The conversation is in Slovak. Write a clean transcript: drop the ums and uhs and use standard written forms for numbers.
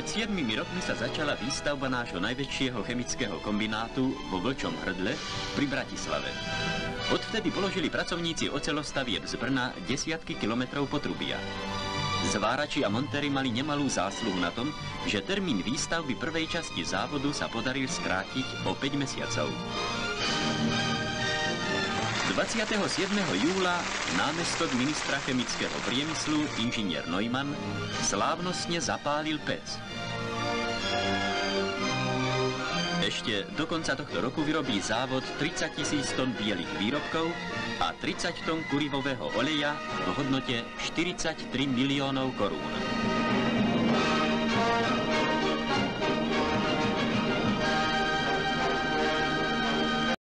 Pred 7 rokmi sa začala výstavba nášho najväčšieho chemického kombinátu vo Vlčom Hrdle pri Bratislave. Odvtedy položili pracovníci ocelostavieb z Brna desiatky kilometrov potrubia. Zvárači a montéri mali nemalú zásluhu na tom, že termín výstavby prvej časti závodu sa podaril skrátiť o 5 mesiacov. 27. júla námestok ministra chemického priemyslu inžinier Neumann slávnostne zapálil pec. Ešte do konca tohto roku vyrobí závod 30 000 tón bielých výrobkov a 30 tón kurivového oleja v hodnote 43 miliónov korún.